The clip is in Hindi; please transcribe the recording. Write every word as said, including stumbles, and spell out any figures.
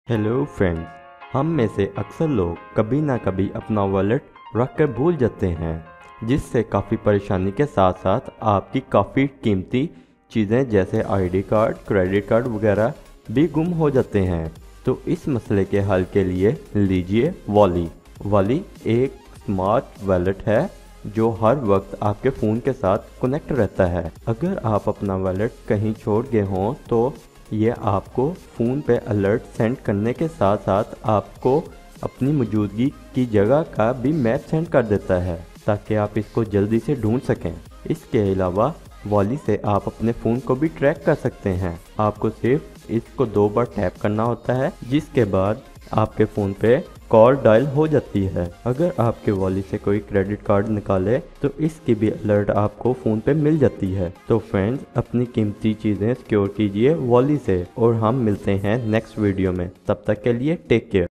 हेलो फ्रेंड्स, हम में से अक्सर लोग कभी ना कभी अपना वॉलेट रख कर भूल जाते हैं, जिससे काफ़ी परेशानी के साथ साथ आपकी काफ़ी कीमती चीज़ें जैसे आईडी कार्ड, क्रेडिट कार्ड वगैरह भी गुम हो जाते हैं। तो इस मसले के हल के लिए लीजिए वॉली। वॉली एक स्मार्ट वॉलेट है जो हर वक्त आपके फ़ोन के साथ कनेक्ट रहता है। अगर आप अपना वॉलेट कहीं छोड़ गए हों तो ये आपको फ़ोन पे अलर्ट सेंड करने के साथ साथ आपको अपनी मौजूदगी की जगह का भी मैप सेंड कर देता है ताकि आप इसको जल्दी से ढूंढ सकें। इसके अलावा वॉली से आप अपने फ़ोन को भी ट्रैक कर सकते हैं। आपको सिर्फ इसको दो बार टैप करना होता है, जिसके बाद आपके फ़ोन पे कॉल डायल हो जाती है। अगर आपके वॉलेट से कोई क्रेडिट कार्ड निकाले तो इसकी भी अलर्ट आपको फ़ोन पे मिल जाती है। तो फ्रेंड्स, अपनी कीमती चीज़ें सिक्योर कीजिए वॉलेट से और हम मिलते हैं नेक्स्ट वीडियो में। तब तक के लिए टेक केयर।